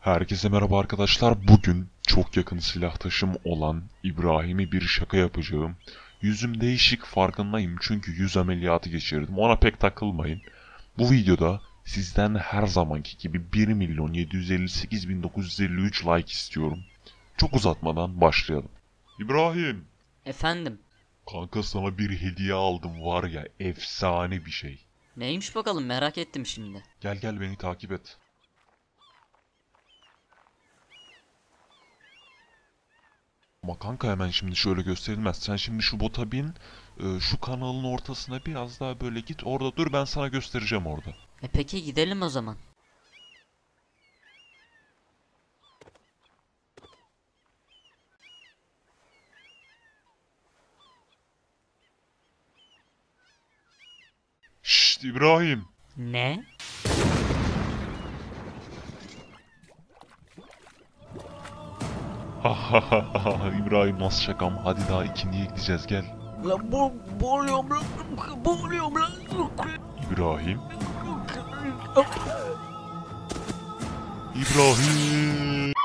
Herkese merhaba arkadaşlar. Bugün çok yakın silahtaşım olan İbrahim'e bir şaka yapacağım. Yüzüm değişik, farkındayım çünkü yüz ameliyatı geçirdim. Ona pek takılmayın. Bu videoda sizden her zamanki gibi 1.758.953 like istiyorum. Çok uzatmadan başlayalım. İbrahim, Efendim, kanka sana bir hediye aldım, var ya, efsane bir şey. neymiş bakalım, merak ettim şimdi. Gel gel, beni takip et. Ama kanka hemen şimdi şöyle gösterilmez. Sen şimdi şu bota bin, şu kanalın ortasına biraz daha böyle git. Orada dur, ben sana göstereceğim orada. Peki gidelim o zaman. Şşt İbrahim. Ne? İbrahim, nasıl şakam? Hadi daha ikindiye gideceğiz, gel. Lan boğuluyorum lan. Boğuluyorum lan. İbrahim. İbrahim.